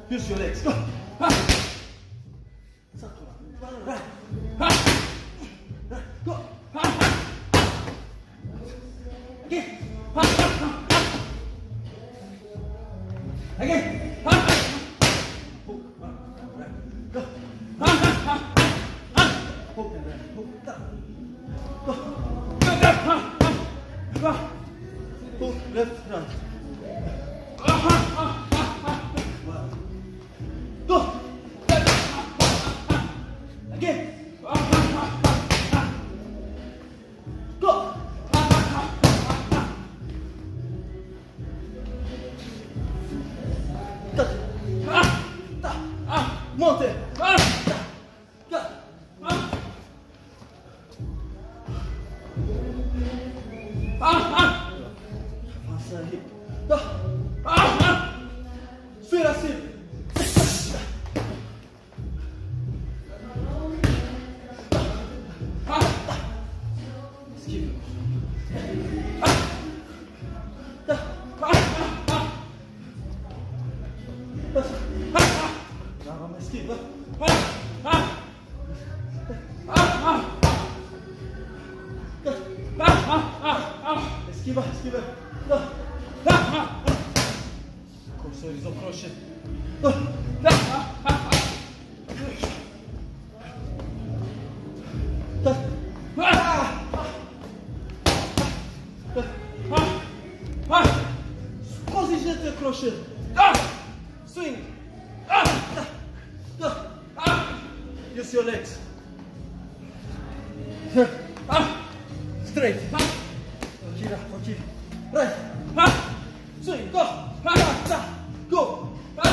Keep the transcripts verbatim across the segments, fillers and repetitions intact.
Use your legs. Go. Right. Go. Again. Again. Hook. Right. Go. Hook and right. Hook. Down. Go. Go. Hook. Left. Right. Go. Again. Go. Monte. Avança aí. Vira assim. Esquiva. Dá uma esquiva. Esquiva, esquiva. Com o sorriso crochê. Position the crochet. Swing. Use your legs. Straight. Gira, gira. Right. Swing. Go. Go.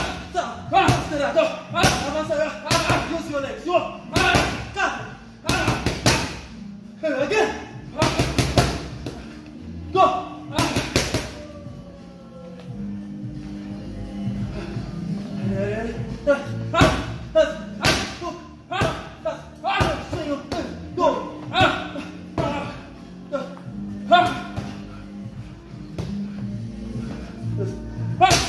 Avança. Use your legs. Go. Again. Go. Go.